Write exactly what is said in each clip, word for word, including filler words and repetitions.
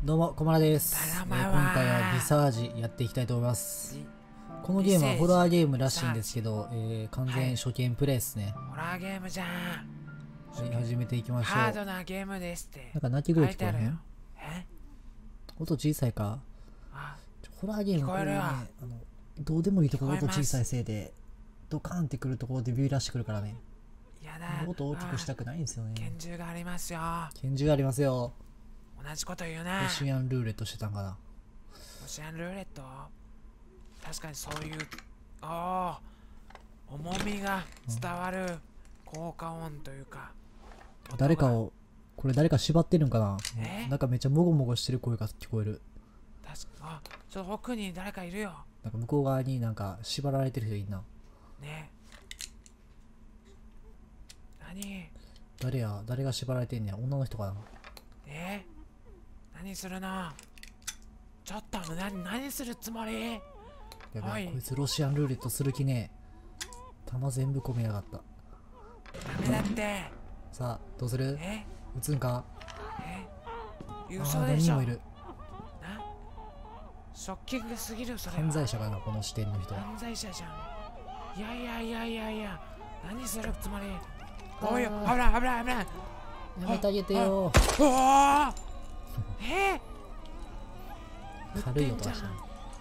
どうも、小村です。えーただまは今回はリサージやっていきたいと思います。このゲームはホラーゲームらしいんですけど、えー完全初見プレイですね。 ホラーゲームじゃん。 はい、始めていきましょう。 ハードなゲームですってなんか鳴き声書いてあるよ。 聞こえへん？ え音小さいか？ あ、 ちょホラーゲーム聞こえるよこれね、あのどうでもいいところ聞こえます音小さいせいで、ドカーンってくるところでビューラしてくるからね。 やだ。 音大きくしたくないんですよね。 拳銃がありますよ。 拳銃ありますよ。 同じこと言うな。 ロシアンルーレットしてたんかな。 ロシアンルーレット、確かにそういう、おお、重みが伝わる効果音というか、 誰かを、これ誰か縛ってるんかな？ えなんかめっちゃもごもごしてる声が聞こえる。 確か、あ、ちょっと奥に誰かいるよ。 なんか向こう側になんか縛られてる人いるな。 ね。何誰や誰が縛られてんねや。女の人かな。 え何するの？ちょっと何何するつもり？ やばい、 はいこいつロシアンルーレットする気ねえ。弾全部込めやがった。 ダメだって。 さあどうする？ え撃つんか？ えあ嘘でしょ。 ー何人もいる。 なショッキングすぎる。それは犯罪者かなこの視点の人。 犯罪者じゃん。いやいやいやいやいや、何するつもり？おい、危あない危ない危ない。 やめてあげてよ。 うわーえ軽い音がしたね。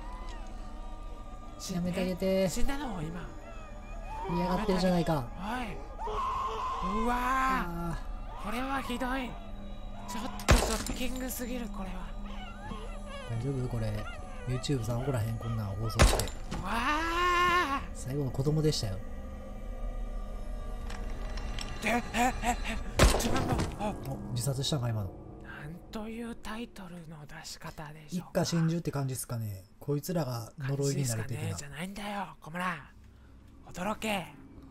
死やめてあげえて。 死んだの今。 嫌がってるじゃないか。 おい、うわあー、これはひどい。ちょっとショッキングすぎる。これはー大丈夫これ YouTube さん怒らへんこんなん放送して。 わあ最後の子供でしたよ。 で、え、え、え、自分の、あ、 お自殺したんか今の。 なんというタイトルの出し方でし一ょうか。 家心中って感じですかね。こいつらが呪いになる的な感じですかね。じゃないんだよ、小村。驚け。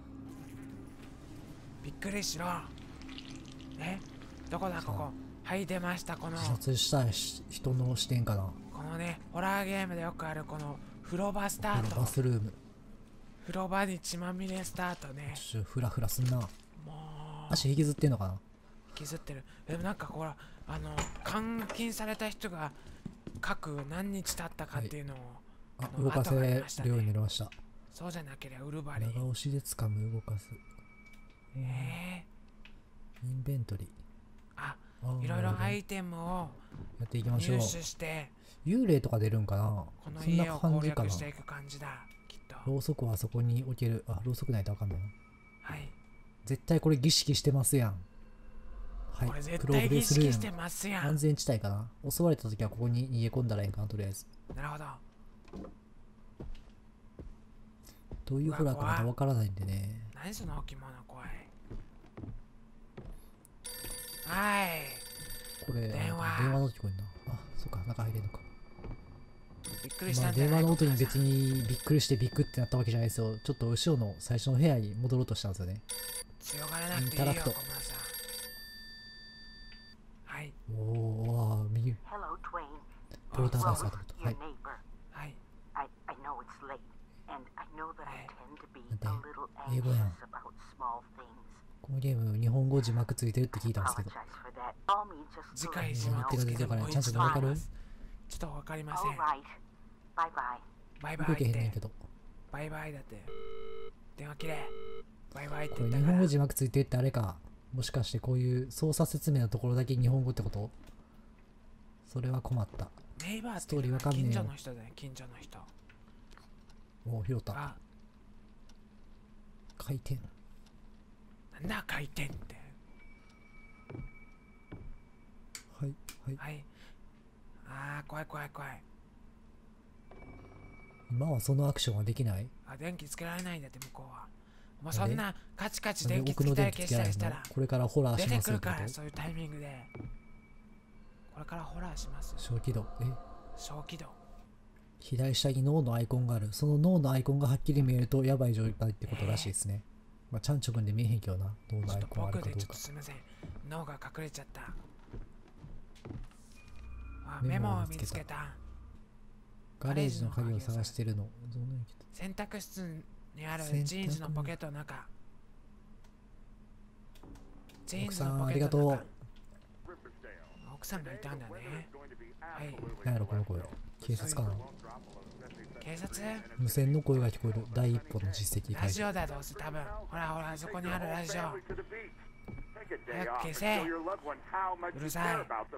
びっくりしろ。え、どこだここ。はい、出ました。この自殺した人の視点かな。 このね、ホラーゲームでよくあるこの風呂場スタート。 バスルーム。 風呂場に血まみれスタートね。 ちょフラフラすんな。 もう足引きずってんのかな。 削ってる。でもなんかほら、あの監禁された人が各何日経ったかっていうのを、 あ、 の動かせ後がありるましたねようになりました。 そうじゃなければウルバリン。 長押しで掴む、動かす。 えインベントリー。 ー、あ、 あーいろいろなるほどアイテムをやっていきましょう。 入手して幽霊とか出るんかな。 このそんな家を感じかな攻略し。ていく感じだ、きっと。 ろうそくはあそこに置ける。あ、ろうそくないとあかんの。 はい、 絶対これ儀式してますやん。はいこれ、絶クロー対儀ブレスル式してーム。 ますやん。 安全地帯かな。襲われた時はここに逃げ込んだらいいんかな、とりあえず。 なるほど。 どういうホラーかまだわからないんでね。 何その置物怖い。はい、 これ、 電話電話の聞こえんな。あ、そっか、中入れんのか。 びっくりしまあ、 たんじゃない？ 電話の音に小村さん別にびっくりしてビクってなったわけじゃないですよ。ちょっと後ろの最初の部屋に戻ろうとしたんですよね。 強がらなくていいよ、 インタラクト小村さん。はい、 おお、右、 Hello, Twain. ポーターガイス Rose, がと思った。は your い。 neighbor. はい、 I, I know it's late, and I know that I tend to be Hey. a little Hey, boy. anxious about small things. このゲーム、日本語字幕ついてるって聞いたんですけど。 Apologize for that. Call me just 次 to 回 let 字 you 幕 know. 付けてもうちゃんと一度わかる言います。ちょっとわかりません。 All right. Bye bye. バイバイっ動けへんねんてけど。 バイバイだって電話切れ。バイバイってこれ言ったから。 日本語字幕ついてるってあれか。もしかしてこういう操作説明のところだけ日本語ってこと？それは困った。 ネイバーってストーリーわかんねえよ近所の人だよ、近所の人。 おお、拾った。 あ、 回転。 なんだ回転って。 はい、はい。 はい。あー、怖い怖い怖い。 今はそのアクションはできない？ あ、電気つけられないんだって向こうは。もうなんでそんなカチカチなん電気つで奥の電けたり消気つけられんの？ したりしたらこれからホラー出してますよってこてくるから、 と？ そういうタイミングで。これからホラーします。 小気度。え小気道。 左下に脳のアイコンがある。その脳のアイコンがはっきり見えるとやばい状態ってことらしいですね。まあ、ちゃんちょくんで見えへんけどな。脳のちょっとアイコンある僕でちょっかどうか。 とすいません。脳が隠れちゃった。あ、 メメモをモを見つけた見つけた。 ガレージの鍵を探してるの。どの駅だ？ 洗濯室にある洗濯ジーンズのポケットの中。ジーン奥さんズのポケッありがとう。 トの中。 奥さんがいたんだね。はい。 なんやろこの声。警察かな。 警察？ 無線の声が聞こえる。第一歩の実績ラ解除。 ジオだどうせ多分。ほらほら、あそこにあるラジオ。早く消せ。うるさい。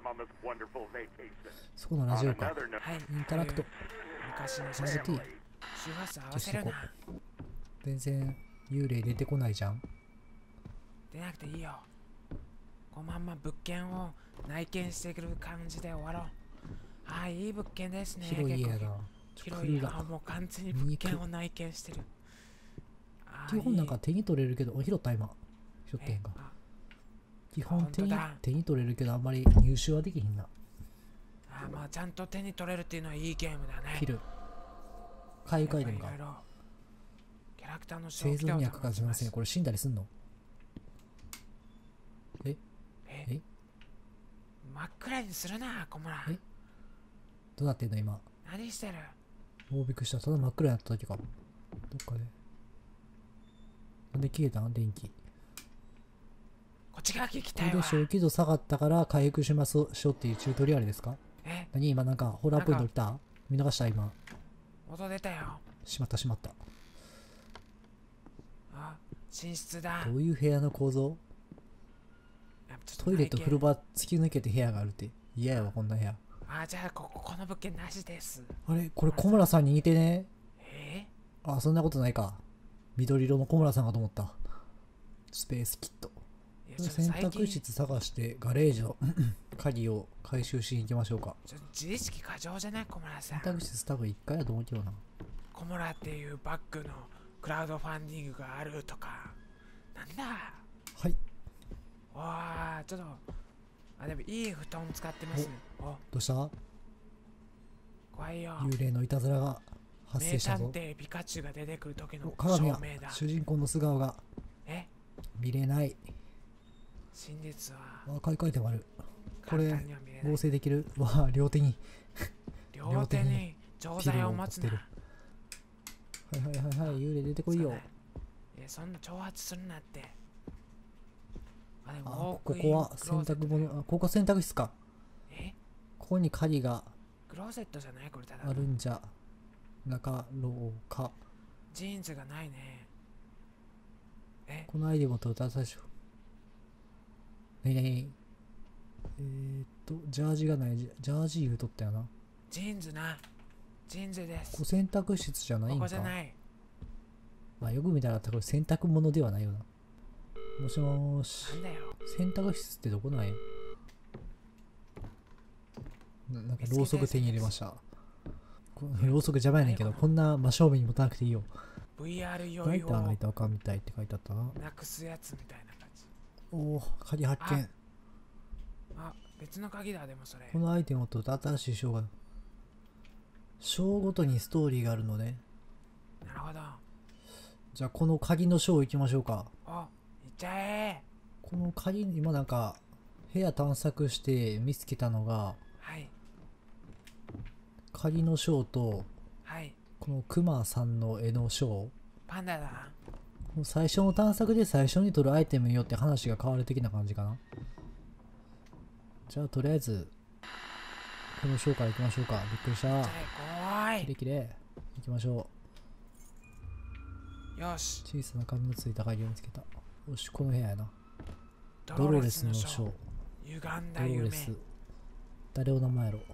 そこのラジオか。 はい。 インタラクト。 昔の写真。周波数合わせるな。 全然幽霊出てこないじゃん。 出なくていいよ。このまんま物件を内見してくる感じで終わろう。ああ、いい物件ですね。 広い家やな。 広い家。あ、もう完全に物件を内見してる。 基本なんか手に取れるけど、拾った今。拾ってへんか。基本手に手に取れるけど、あんまり入手はできひんな。 あ、まあちゃんと手に取れるっていうのはいいゲームだね。 切る。海外でもか。 キャラクターの生存薬かすみません。これ死んだりすんの？えええ真っ暗にするな、小村。 えどうなってんの今。 何してる？ もうびっくりした。ただ真っ暗になった時か。どっかで。なんで消えたん電気。 こっちが聞きたいわ。 これで小気度下がったから回復しますしょっていうチュートリアルですか？ え何今なんかホラーポイント来た？見逃した今。 音出たよ。 しまったしまった。 あ、寝室だ。 どういう部屋の構造？トイレと風呂場突き抜けて部屋があるって嫌やわこんな部屋。 あ、じゃあここ、この物件なしです。 あれこれ小村さんに似てね。 えあ、そんなことないか。緑色の小村さんかと思った。スペースキット。洗濯室探してガレージの鍵を回収しに行きましょうか。 ちょ自意識過剰じゃない小村さん。 洗濯室多分いっかいやと思うけどな。 小村っていうバッグのクラウドファンディングがあるとか。なんだ。 はい。 わあ、ちょっとあ、でもいい布団使ってますね。お、 どうした？ 怖いよ。 幽霊のいたずらが発生したぞ。 名探偵ピカチュウが出てくる時の鏡が照明だ。 主人公の素顔がえ見れない。 真実はあ、買い替えてもある。これ合合成できるわあ、両手に両手に錠剤を持つな。 はいはいはいはい、幽霊出てこいよ。 いや、そんな挑発するなって。あ、であ、 もここは洗濯物、あ、ここ洗濯室か。 えここに鍵がクローゼットじゃないこれただあるんじゃなかろうか。 ジーンズがないね。えこのアイテムを取った最初。なになにえーっと、ジャージがない。ジャージ言うとったよな。 ジーンズな。ジーンズです。 ここ洗濯室じゃないんか。 ここじゃない。 まあよく見たらこれ洗濯物ではないよな。もしもーし。 なんだよ。 洗濯室ってどこなんや？な, なんかろうそく手に入れました。このろうそく邪魔やねんけど、こんな真正面に持たなくていいよ。 ブイアール 酔ライいをターないとあかんみたいって書いてあったな。 なくすやつみたいな感じ。 おお、鍵発見。 あ、別の鍵だ。でもそれこのアイテムを取ると新しい章が。章ごとにストーリーがあるのね。 なるほど。 じゃあこの鍵の章行きましょうか。 お、行っちゃえ。 この鍵、今なんか部屋探索して見つけたのが、 はい。 鍵の章と、 はい。 このクマさんの絵の章。 パンダだな。 最初の探索で最初に取るアイテムによって話が変わる的な感じかな。じゃあとりあえずこの章から行きましょうか。びっくりした。 怖い。 キレキレ行きましょう。よし。 小さな紙のついた鍵を見つけた。よし、この部屋やな。ドロレスの章。 歪んだ夢。 ドロレス。誰を名前やろ。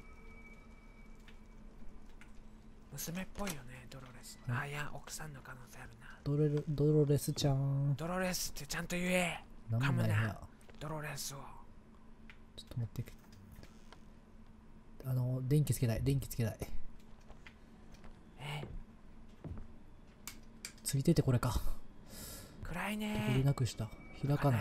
娘っぽいよね、ドロレス。あ、いや、奥さんの可能性あるな。 ドロレドロレスちゃん。 ドロレスってちゃんと言え。 噛むな。 ドロレスを。 ちょっと持ってく。あの、電気つけたい。電気つけたい。 えついててこれか。 暗いね。 取りなくした。開かない。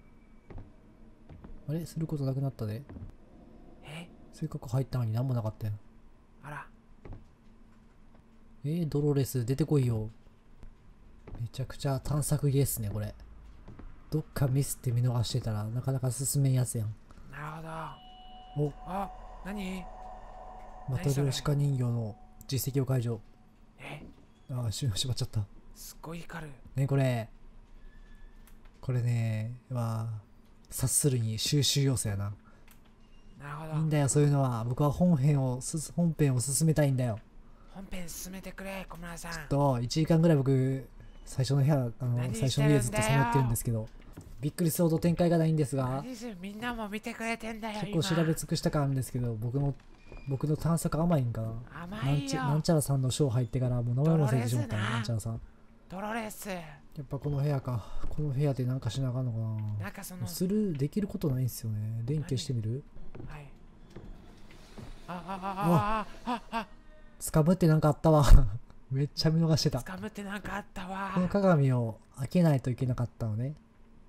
あれすることなくなったで。 えせっかく入ったのに何もなかったよ。 あら。 えー、ドロレス出てこいよ。めちゃくちゃ探索ゲーっすね、これ。どっかミスって見逃してたらなかなか進めんやつやん。 なるほど。 おあ、何マトリョーシカ人形の実績を解除。 えああ、しまっちゃった。 すっごい光る。 ね、これ。これね、まあ、察するに収集要素やな。 なるほど。 いいんだよそういうのは。僕は本編をす本編を進めたいんだよ。 本編進めてくれ、小村さん。 といちじかんぐらい僕最初の部屋あの何最初の家ずっとさまってるんですけど、びっくりするほど展開がないんですが、 何する、みんなも見てくれてんだよ。 結構調べ尽くした感あるんですけど、僕の僕の探索甘いんかな。 甘なんちいよ。 なんちゃらさんのショー入ってからもう名前も忘れてしまったな。 ドロレスななんちゃらさん。 ドロレス。 やっぱこの部屋か。この部屋でなんかしなあかんのかな。 なんかその、 するできることないんすよね。電気消してみる？ はい。あ、あ、あ、あ、あ、あ、あ、 掴むってなんかあったわ。めっちゃ見逃してた。 掴むってなんかあったわ。 この鏡を開けないといけなかったのね。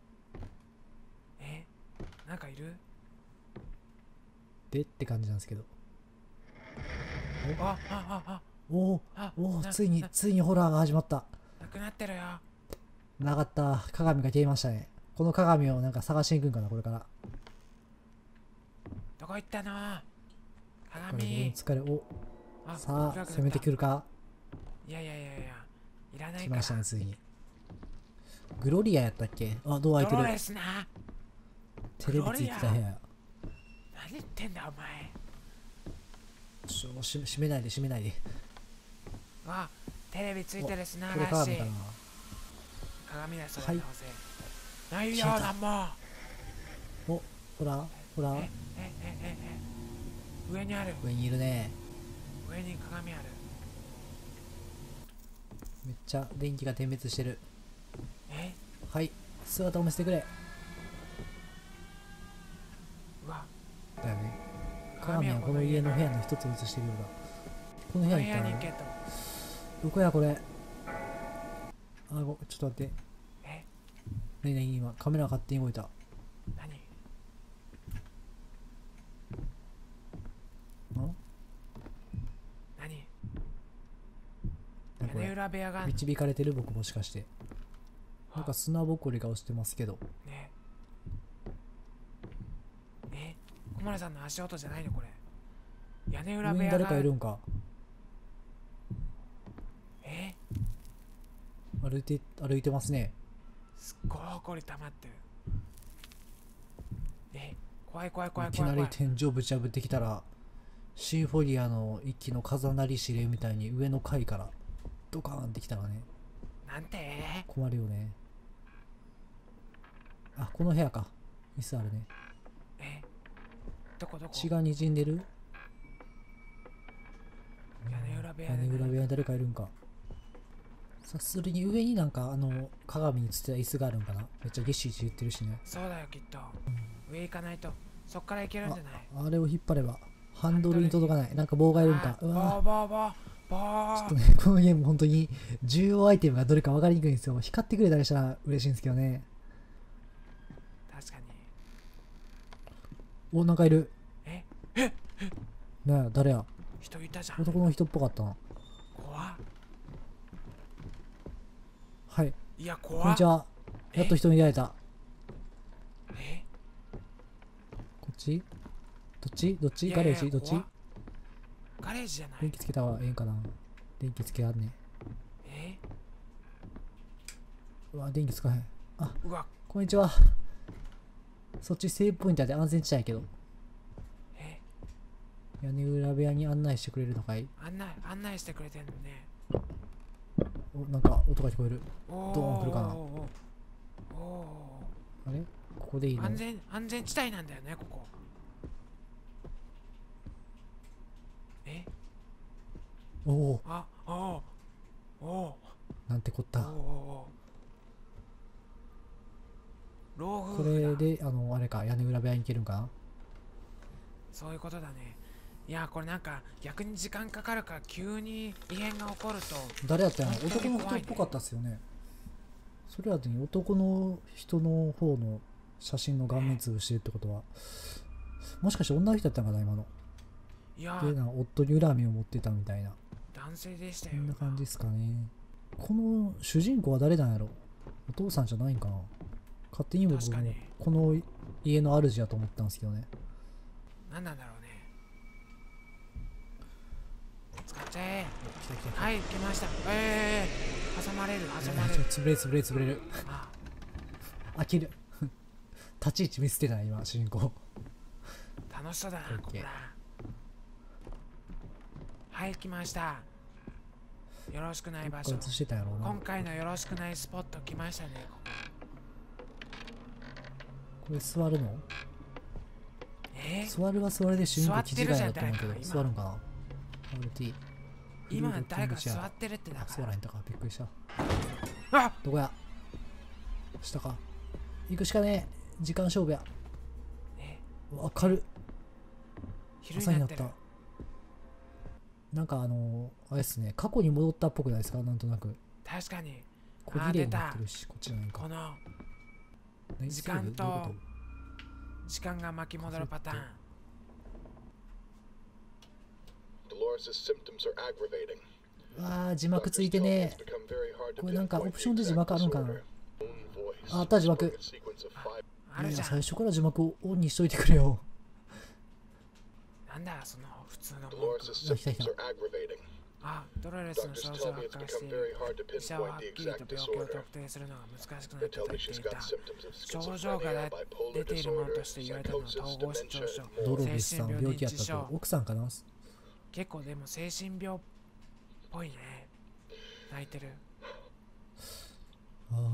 え、なんかいる？ でって感じなんですけど。 あ、あ、あ、あ、 おおあ、 おお、 なついになついにホラーが始まった。 なくなってるよ。 なかった。鏡が消えましたね。この鏡をなんか探しに行くんかな、これから。 どこ行ったの？ これ僕の鏡。 疲れ。おあ、 さあ、 暗くなった攻めてくるか。 いやいやいやいや、いらないから。 来ましたね、ついに。グロリアやったっけ？あ、ドア開いてる。 ドロレスな。 テレビついてた部屋や。 何言ってんだお前。 ちょし閉めないで閉めないで。 わ、テレビついてる砂これ嵐。 鏡かな。 鏡だそれ、 はいどうせ。ないよ、 消えたなんも。 お、ほらほら、 え、え、え、え、え。上にある。 上にいるね。 上に鏡ある。 めっちゃ電気が点滅してる。 え、 はい、姿を見せてくれ。 うわ、 だよね。鏡はこの家の部屋の一つを映してるようだ。この部屋に行ったらね。 部屋に行けと。 どこやこれ。あご、ちょっと待って。 え、 なになに今カメラが勝手に動いた。 何？ ん何？ なんかこれ屋根裏部屋が導かれてる僕もしかして。なんか砂ぼこりが落ちてますけど。 ね。え、小村さんの足音じゃないのこれ。屋根裏部屋が。 上に誰かいるんか。 え、 歩いて歩いてますね。 すっごい埃溜まってる。え、怖い怖い怖いいき怖い怖。 ないり天井ぶち破ってきたらシンフォニアの一機の風鳴り指令みたいに上の階からドカーンってきたらね、 なんて？ 困るよね。あ、この部屋か。椅子あるね。 え、どこどこ？ 血がにじんでる。 屋根裏部屋屋でね根裏部屋に誰かいるんか。さすがに上になんかあの鏡に映ってた椅子があるんかな。めっちゃギシギシ言ってるしね。 そうだよきっと。上行かないとそっから行けるんじゃない？ あれを引っ張ればハンドルに届かない。なんか棒がいるんか。 あうわボーボーボーボー。 ちょっとね、このゲーム本当に重要アイテムがどれか分かりにくいんですよ。光ってくれたりしたら嬉しいんですけどね。 確かに。 お、なんかいる。 え、 ねえ、誰や。 人いたじゃん。 男の人っぽかったな。 怖っ。 はい。 いや怖っ。 こんにちは。やっと人に出会えた。 え、 こっちどっちどっちいやいやガレージどっち怖っガレージじゃない電。気つけた方がええんかな。電気つけあんね。 え、 うわ、電気つかへん。あ、 うわ、 こんにちは。そっちセーブポイントで安全地帯やけど。 え、 屋根裏部屋に案内してくれるのかい？ 案内案内してくれてんのね。 お、なんか音が聞こえる。 おードーン来るかな。 おーおあれここでいいの？ ー安全安全地帯なんだよねここ。え、 おお、 あ、おーおーなんてこった。 おーおー老夫こ婦だ。 れで、あの、あれか、屋根裏部屋に行けるんかな。 そういうことだね。いやこれなんか逆に時間かかるから急に異変が起こると。 誰やったんやろ。 本当男のに怖いね人っぽかったっすよね。それやとに男の人の方の写真の顔面通してるってことは、もしかして女の人だったんかな、今の。 いやで、なんか夫に恨みを持ってたみたいな。 男性でしたよ。 こんな感じですかね。この主人公は誰なんやろ。お父さんじゃないんかな。勝手に僕も確かにこの家の主やと思ったんですけどね。 何なんだろうね。使っちゃえ。 来た来た来た。 はい、来ました。ええー、挟まれる挟まれちょる。 潰れる潰れる潰れる。 あ、 飽きる。立ち位置見捨てたな今主人公。 楽楽しそうだな、 オッケーここら。はい来ました。よろしくない場所。 これ映してたんやろうな。 今回のよろしくないスポット来ましたね。 これ座るの？ えー、 座るは座れで主人公気違いだと思うけど、 座ってるじゃん誰か座るんかな？ アールティー。 今誰か座ってるってだあ、 から。 座らへんたか。びっくりした。 あ、 どこや？下か。行くしかねえ。時間勝負や。 えわかる。 昼朝になったになってる。。 なんかあのー、あれっすね、過去に戻ったっぽくないですか？なんとなく。 確かに小綺麗になってるし、こっちじゃないか。 この何時間とどういうこ時間が巻き戻るパターン。 Dolores' symptoms are aggravating. と？わあ、字幕ついてねえ。これなんかオプションで字幕あるんかな？あ、あった字幕。いや、 あるじゃん。 最初から字幕をオンにしといてくれよ。 なんだその普通の文句。 Dolores' symptoms are aggravating. あ、ドロレスの Doctors 症 tell 状が me 悪 it's 化して become いる。 very hard to 医者はは pinpoint っ the きりと exact 病気を disorder. 特定するのが難しくなっ They てた tell と me 言っ she's てい got た。 symptoms of 症状が schizophrenia, 出 bipolar ているもの disorder, として言われたのは psychosis, 統合失調 dementia, 症、 and ド more. ロベスさん病気やったと。奥さんかな？ 結構でも精神病っぽいね。泣いてる。 あ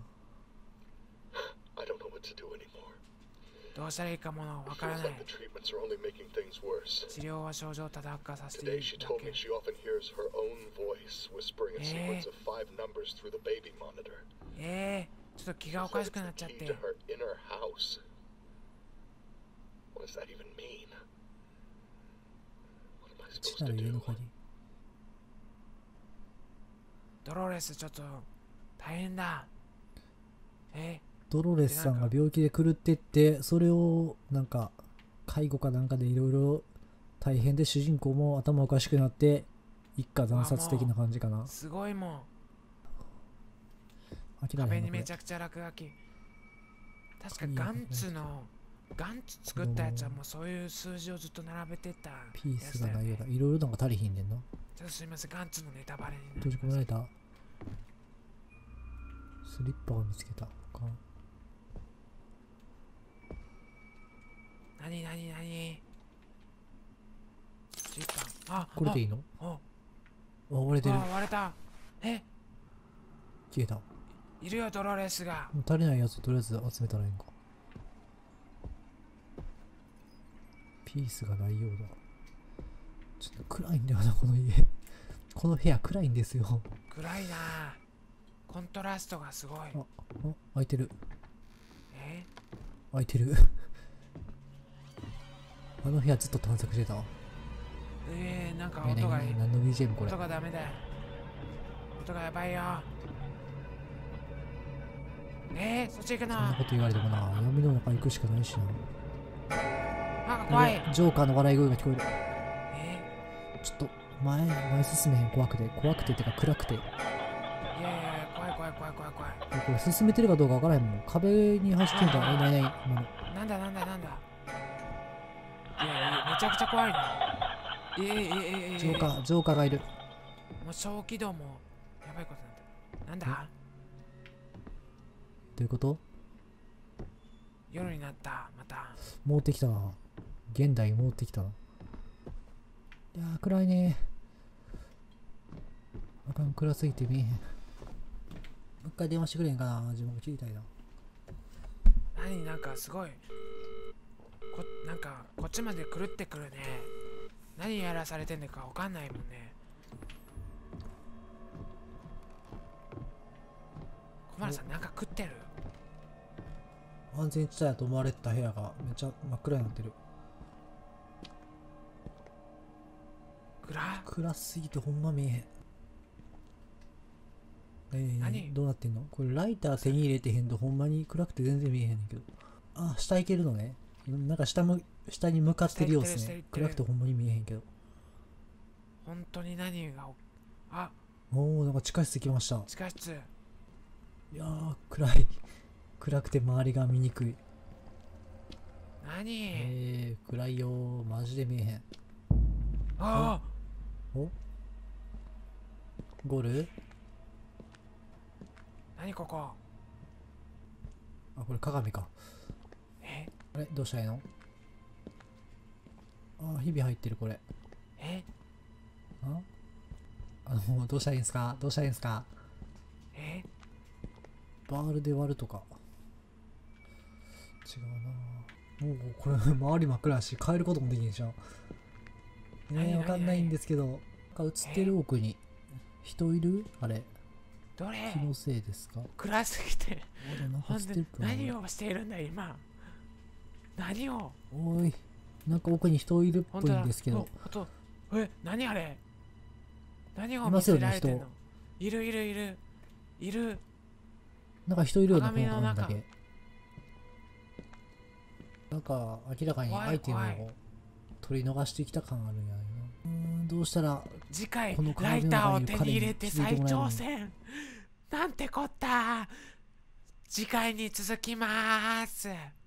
I don't know what to do anymore. どうしたらいいかものわ It から feels ない。 like the treatments are only making things worse. 治療は症状をただ悪化させてい Today る she だ told け me。she often hears her own voice whispering a Eh. sequence of five numbers through the baby monitor. えー、ちょっと気がお Says かしく it's なっ the ちゃっ key て。 to her inner house. What does that even mean? What am I 父 supposed な to る家 do? の鍵。 ドロレスちょっと大変だ。えドロレスさんが病気で狂ってって、それをなんか介護かなんかでいろいろ大変で主人公も頭おかしくなって一家惨殺的な感じかなー、。すごいもん。 諦めへんのこれ壁にめちゃくちゃ落書き。確かガンツのガンツ作ったやつはもうそういう数字をずっと並べてったやピースつだよね。 がないようだ。いろいろなんか足りひんねんな。 ちょっとすいません、ガンツのネタバレにな閉じ込められた。 た。スリッパを見つけた。かなになになにスリッパ。あ、 これでいいの？ あ、 あ、割れてる。 あ、割れた。え、 消えた。もいるよドロレスが。 う足りないやつをとりあえず集めたらいいんか。ピースがないようだ。ちょっと暗いんだよな、この家。この部屋暗いんですよ。 暗いな。コントラストがすごい。 あ、あ、開いてる。 え、 開いてる。あの部屋ずっと探索してたわ。 えー、なんかえ、 音がいい。 何の ビージーエム これ音。がダメだよ。音がやばいよ。えー、そっち行くな。 そんなこと言われてもな、闇の中行くしかないしな。 なんか怖い。 やべジョーカーの笑い声が聞こえる。 えちょっと前、前進めへん。怖くて。怖くてってか暗くて。 ー、いやいやいや、怖い怖い怖い怖い怖い。 えこれ進めてるかどうかわからへんもん。壁に走ってんだ。え、ないない。今のなんだなんだなんだ。いやいや、めちゃくちゃ怖いな。えー、えー、えー、えー、 ジョーカー、ジョーカーがいる。 もう小気道もやばいことになった。なんだどういうこと？ 夜になった。また。 戻ってきたな。現代に戻ってきたな。いやー、暗いねー。あかん、暗すぎて見えへん。もう一回電話してくれへんかな。自分も切りたいな。 何なんかすごい。こなんかこっちまで狂ってくるね。何やらされてんのかわかんないもんね。小丸さんなんか食ってる？ 安全地帯だと思われてた部屋がめっちゃ真っ暗になってる。 暗？ 暗すぎてほんま見えへん。何何どうなってんの？これライター手に入れてへんとほんまに暗くて全然見えへんねんけど。あ、下行けるのね。なんか下む下に向かってるようですね。 下行ってる下行ってる暗くてほんまに見えへんけど。 本当に何がおあ、 おー、なんか地下室来ました。 地下室。 いやー、暗い。暗くて周りが見にくい。 何？ えー、暗いよー。マジで見えへん。 あおゴール？ あ、何ここ？ あ、これ鏡か。 え、 あれどうしたらいいの？ あ、日々入ってるこれ。 えああの、どうしたらいいんすかどうしたらいいんすかえバールで割るとか。違うな。もうこれ周り真っ暗だし変えることもできんじゃん。えー、 何わかんないんですけど、なんか映ってる奥に人いるあれ、 どれ気のせいですか？ 暗すぎて。 あれなんかほんでステップある何をしているんだ今。何をおい、なんか奥に人いるっぽい本当だんですけど。 おほんとえ、何あれ何をい見ますよねせられてんの？いるいるいるいる。 なんか人いるような鏡の中このだけ。なんか明らかに怖いアイテム怖いを取り逃してきた感あるんやな。うーん、どうしたら次回このライターを手に入れ鏡の中にいるて再彼に気づいてもらえるの挑戦。なんてこった。次回に続きます。